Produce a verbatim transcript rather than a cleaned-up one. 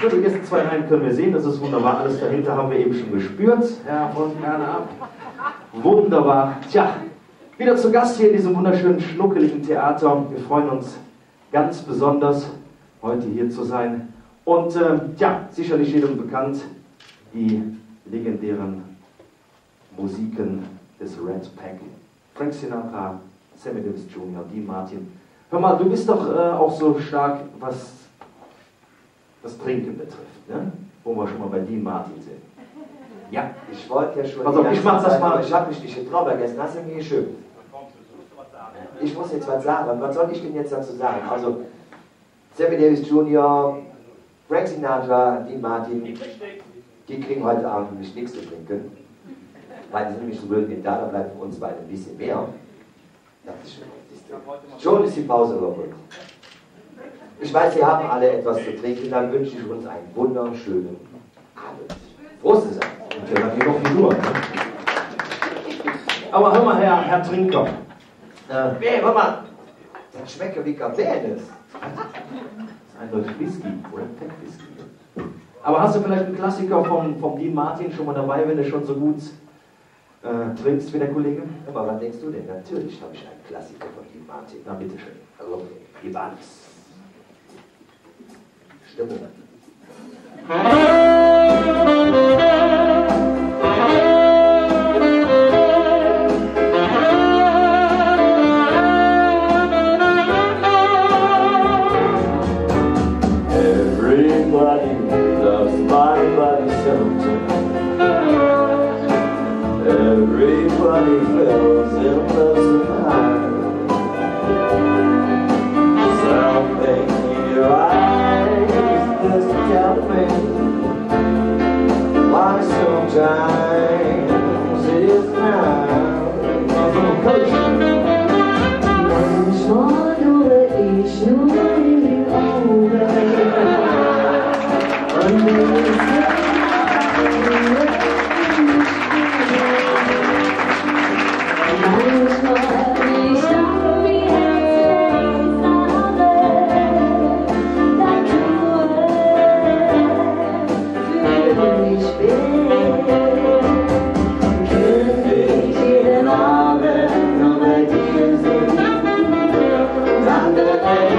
Gut, die ersten zwei Reihen können wir sehen, das ist wunderbar. Alles dahinter haben wir eben schon gespürt. Herr von Bernab. Wunderbar. Tja, wieder zu Gast hier in diesem wunderschönen, schnuckeligen Theater. Wir freuen uns ganz besonders, heute hier zu sein. Und äh, ja, sicherlich jedem bekannt, die legendären Musiken des Red Pack. Frank Sinatra, Sammy Davis Junior, Dean Martin. Hör mal, du bist doch äh, auch so stark, was das Trinken betrifft, ne? Wo wir schon mal bei Dean Martin sind. Ja, ich wollte ja schon... Pass auf, ich mach das mal. Ich habe mich nicht getraut, vergessen, hast du mir geschrieben. Ich muss jetzt was sagen. Was soll ich denn jetzt dazu sagen? Also, Sammy Davis Junior, Frank Sinatra, Dean Martin, die kriegen heute Abend nämlich nichts zu trinken. Weil die sind nämlich so blöd nicht da, da bleibt für uns beide ein bisschen mehr. Schon ist die Pause aber gut. Ich weiß, Sie haben alle etwas zu trinken, dann wünsche ich uns einen wunderschönen Abend. Prost zusammen. Und wir haben hier noch die Uhr. Ne? Aber hör mal, Herr, Herr Trinker. Äh, nee, hör mal, das schmeckt ja wie Cabernet. Das ist eindeutig Whisky, oder? Pack Whisky. Aber hast du vielleicht einen Klassiker vom, vom Dean Martin schon mal dabei, wenn du schon so gut äh, trinkst wie der Kollege? Aber was denkst du denn? Natürlich habe ich einen Klassiker von Dean Martin. Na, bitteschön. Also, gib alles. Stimmung. Everybody loves my body sometimes. Everybody falls in love somehow. Something in your eyes just tell me why sometimes it is now. Once more nur ich, nur die Augen. Und Thank you.